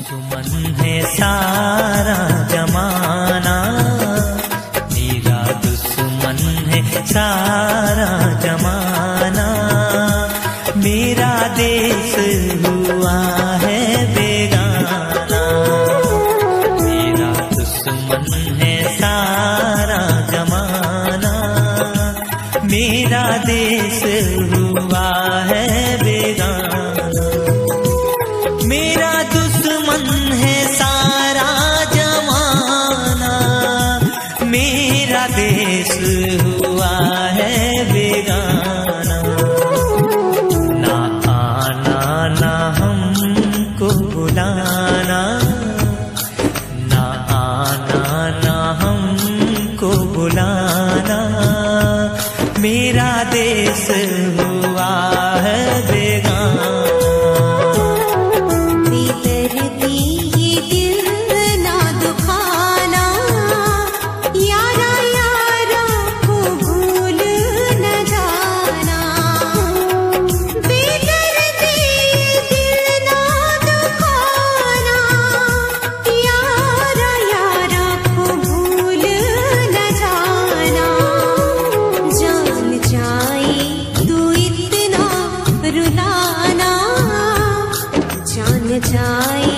दुश्मन है सारा जमाना, मेरा दुश्मन है सारा जमाना। मेरा देश हुआ है बेगाना, मेरा दुश्मन है सारा जमाना। मेरा देश हुआ है बेगाना, मेरा दुश्मन है सारा जमाना। मेरा देश हुआ है बेगाना। ना आना ना हमको बुलाना, ना आना ना हमको बुलाना। मेरा देश हुआ है बेगाना। जाए